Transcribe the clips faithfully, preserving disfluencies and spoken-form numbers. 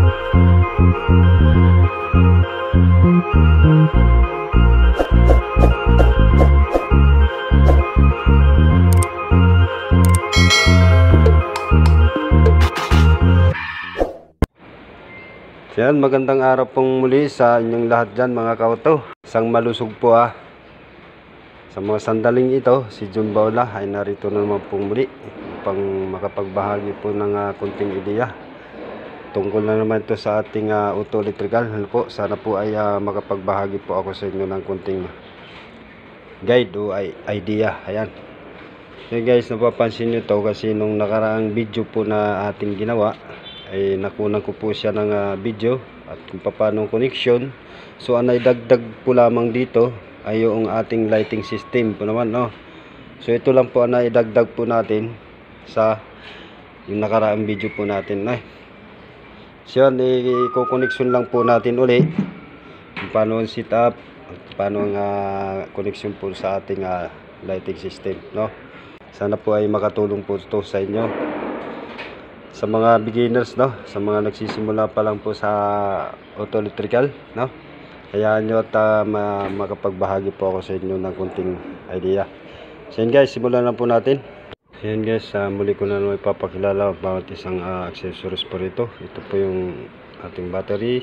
Yan, magandang araw pong muli sa inyong lahat dyan mga kauto. Isang malusog po ah. Sa mga sandaling ito, si Jun Baula ay narito na naman pong muli upang makapagbahagi po ng uh, kunting ideya. Tungkol na naman ito sa ating uh, auto electrical. Ano po, sana po ay uh, makapagbahagi po ako sa inyo ng kunting guide o ay idea. Ayan. So guys, napapansin nyo to kasi nung nakaraang video po na ating ginawa ay nakunan ko po siya ng uh, video at kung paano connection. So ang naidagdag po lamang dito ay yung ating lighting system po naman, no? So ito lang po ang naidagdag po natin sa yung nakaraang video po natin, no? So yan, i-connection lang po natin uli kung paano ang set up, paano ang uh, connection po sa ating uh, lighting system, no? Sana po ay makatulong po ito sa inyo. Sa mga beginners, no, sa mga nagsisimula pa lang po sa auto electrical, no, hayaan nyo at uh, makapagbahagi po ako sa inyo ng kunting idea. So yan guys, simulan na po natin. So yan guys, uh, muli ko na naman ipapakilala bawat isang uh, accessories po rito. Ito po yung ating battery,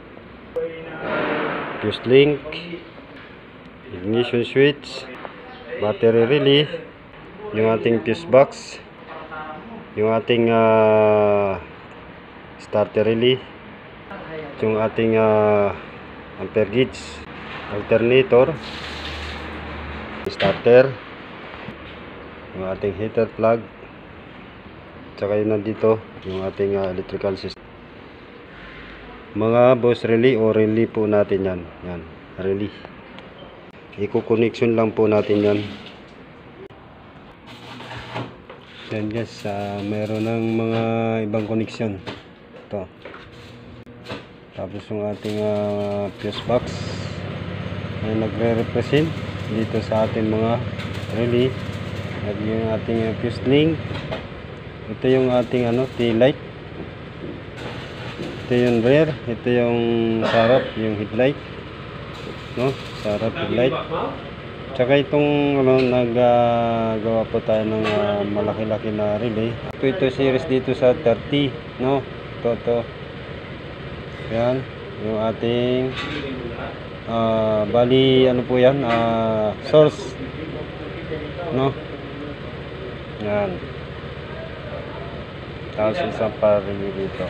fuse link, ignition switch, battery relay, yung ating fuse box, yung ating uh, starter relay, yung ating uh, ampere gauge, alternator, starter, yung ating heater plug, tsaka yun nandito yung ating uh, electrical system. Mga boss, relay o relay po natin yan. Yan, relay. Iko-connection lang po natin yan. Yan guys, uh, meron ng mga ibang connection ito. Tapos yung ating uh, fuse box ay nagre-represent dito sa ating mga relay. At yung ating uh, fuse link, ito yung ating ano, tail light, ito yung rear, ito yung sarap, yung headlight, no, sarap headlight. Tsaka itong ano, naggagawa uh, po tayo ng uh, malaki-laki na relay. Ito ito series dito sa thirty, no? Ito to. Yan, yung ating uh, bali ano po yan, uh, source, no? Yan. Tapos isang pa relay dito.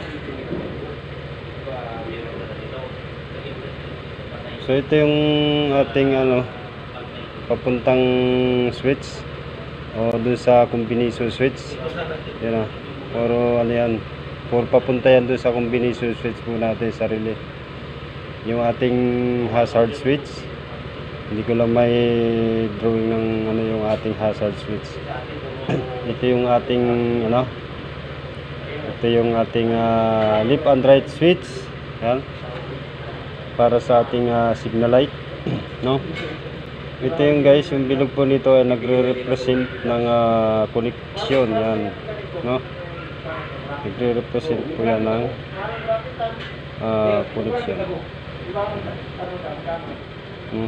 So ito yung ating ano, papuntang switch o dun sa combination switch. Yan o, pero ano yan, for papunta yan dun sa combination switch po natin sa relay. Yung ating hazard switch, hindi ko lang may drawing ng ano yung ating hazard switch. Ito yung ating ano, ito yung ating uh, left and right switch. Yan, para sa ating uh, signal light, no? Ito yung guys, yung bilog po nito ay nagre-represent ng uh, connection. Yan, no? Nagre-represent po yan ng uh, connection. Hmm.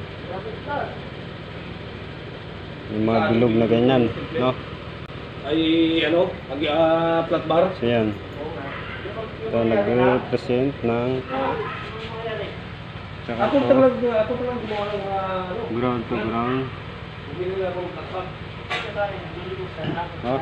Yung mga bilog na ganyan, no? Ay ano, mag uh, flat bar. So yan, ito nagre-represent ng Ako talagang ako talagang gumawa ng uh, ano, ground to ground. Oh.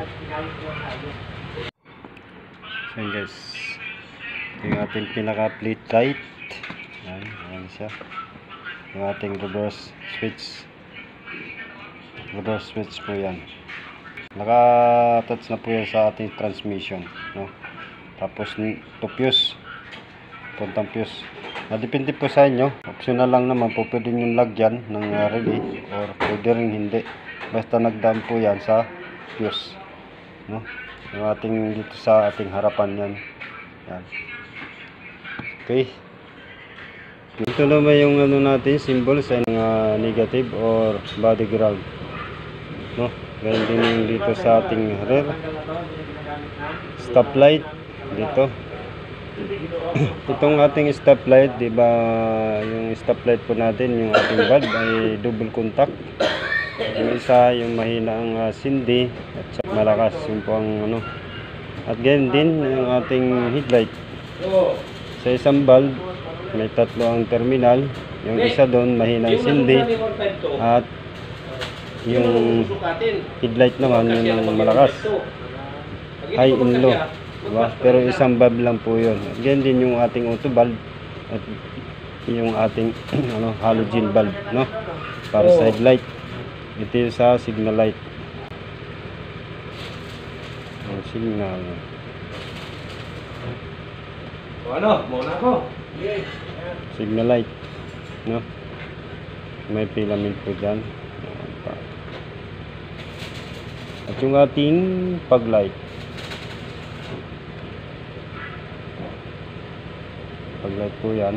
So guys, ito yung ating pinaka plate light. Yan, yan siya. Yung ating reverse switch. Reverse switch po yan. Naka-touch na po yan sa ating transmission, no? Tapos to fuse, puntang fuse. Depende po sa inyo. Optional lang naman po, pwede nyo lagyan ng uh, relay or pwede rin hindi. Basta nagdaan po yan sa fuse, no? Yung ating dito sa ating harapan yan. Yan. Okay. Ito naman yung ano natin, symbol sa uh, negative or body ground, no? Ganyan din yung dito sa ating rear. Stoplight dito. Itong ating stoplight, di ba, yung stoplight po natin, yung ating bulb ay double contact. Yung isa, yung mahina ang uh, sindi at saka malakas yung po ang ano. At ganyan din yung ating headlight. Sa isang bulb, may tatlo ang terminal. Yung isa doon, mahina ang sindi. At yung headlight naman, yun ang malakas. High and low. Diba? Pero isang bulb lang po yun. At ganyan din yung ating auto bulb at yung ating ano, halogen bulb, no? Para sa headlight. Ito yung sa signal light. Ang signal. O ano, muna ako. Signal light, no? May filament po dyan. At yung ating fog light. Fog light po yan.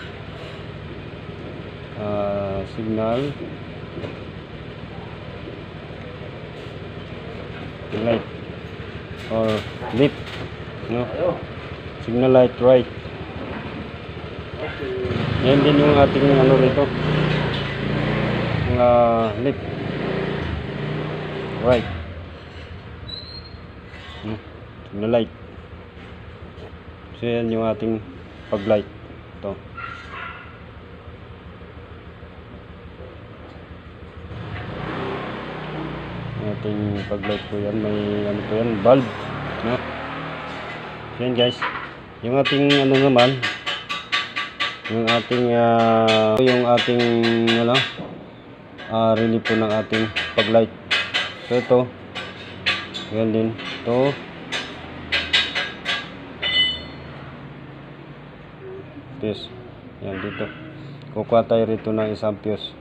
Uh, signal light or lip, no? Signal light right. Yan din yung ating ano rito, mga lip right, no? Signal light. So yan yung ating fog light. Ito ating fog light po yan. May ano po yan, bulb, no? So yan guys, yung ating ano naman, yung ating uh, yung ating ano uh, relay po ng ating fog light. So ito, yan din ito. Fuse, yan dito. Kukuha tayo rito ng isang fuse.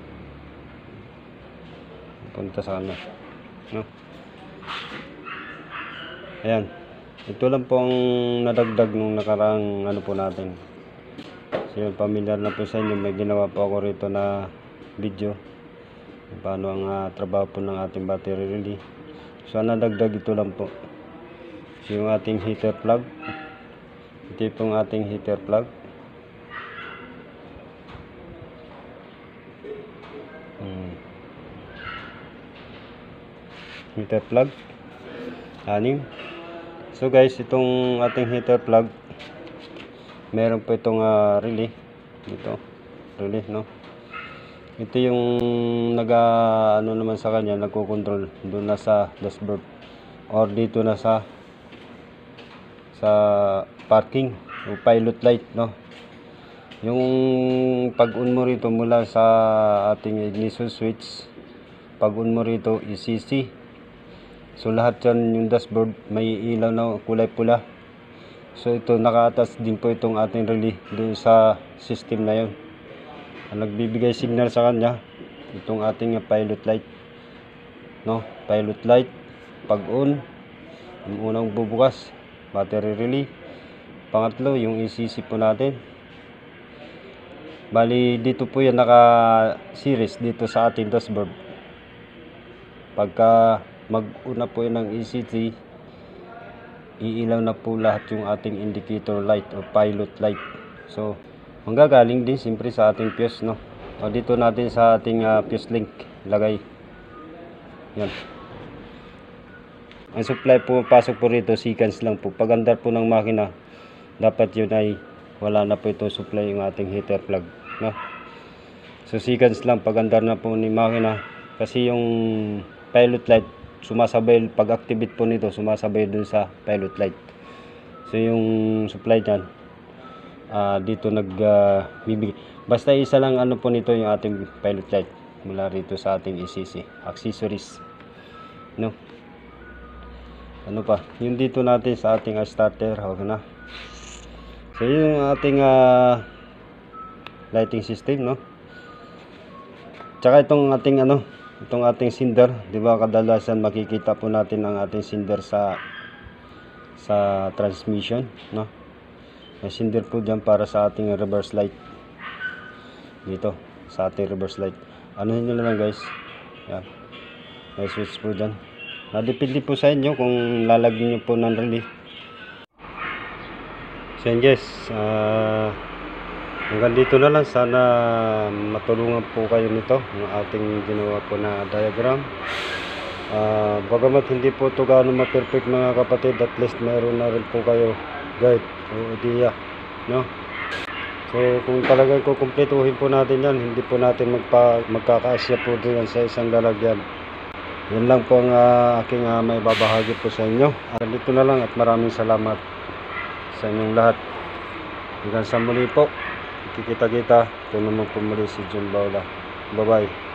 Punta sa ano, no? Ayan, ito lang po ang nadagdag nung nakaraang ano po natin. So yun, familiar na po sa inyo, may ginawa po ako rito na video paano ang uh, trabaho po ng ating battery relay. So nadagdag ito lang po. So yung ating heater plug, ito pong ating heater plug. hmm. Heater plug anim. So guys, itong ating heater plug, meron po itong uh, relay dito, relay, no? Ito yung naga ano naman sa kanya, nagko-control doon na sa dashboard or dito na sa sa parking o pilot light, no? Yung pag-on mo rito mula sa ating ignition switch, pag-on mo rito E C C. So lahat yan, yung dashboard may ilaw na kulay pula. So ito, naka-attach din po itong ating relay doon sa system na yun. Ang nagbibigay signal sa kanya, itong ating pilot light, no? Pilot light, pag-on, yung unang bubukas, battery relay. Pangatlo, yung E C C po natin. Bali, dito po yan naka-series dito sa ating dashboard. Pagka mag-una po yun ng E C C, iilaw na po lahat yung ating indicator light o pilot light. So manggagaling din siyempre sa ating fuse, no? O dito natin sa ating uh, fuse link lagay yan. Ang supply po pasok po rito seconds lang po. Pag andar po ng makina, dapat yun ay wala na po itong supply yung ating heater plug, no? So seconds lang pag andar na po ni makina, kasi yung pilot light sumasabay, pag activate po nito sumasabay dun sa pilot light. So yung supply dyan uh, dito nag uh, bibigay, basta isa lang ano po nito yung ating pilot light mula rito sa ating E C C accessories, no? Ano pa yung dito natin sa ating uh, starter, okay na. So yung ating uh, lighting system, no? Tsaka itong ating ano, itong ating sender, di ba kadalasan makikita po natin ang ating sender sa sa transmission, no? May sender po dyan para sa ating reverse light dito, sa ating reverse light. Ano nyo na lang guys, yan, may switch po dyan. Nadepende po sa inyo kung lalagyan nyo po ng relay. So yun guys, ah, hanggang dito na lang. Sana matulungan po kayo nito ng ating ginawa po na diagram. Ah, bagamat hindi po ito gaano ma-perfect mga kapatid, at least meron na rin po kayo guide o idea, no? So kung talagang kukumpletuhin po natin yan, hindi po natin magpa, magkakaasya po din sa isang lalagyan. Yan lang po ang ah, aking uh, may babahagi po sa inyo. At dito na lang, at maraming salamat sa inyong lahat. Hanggang sa muli po, kikita-kita. Ito naman po muli si John Baula. Bye bye.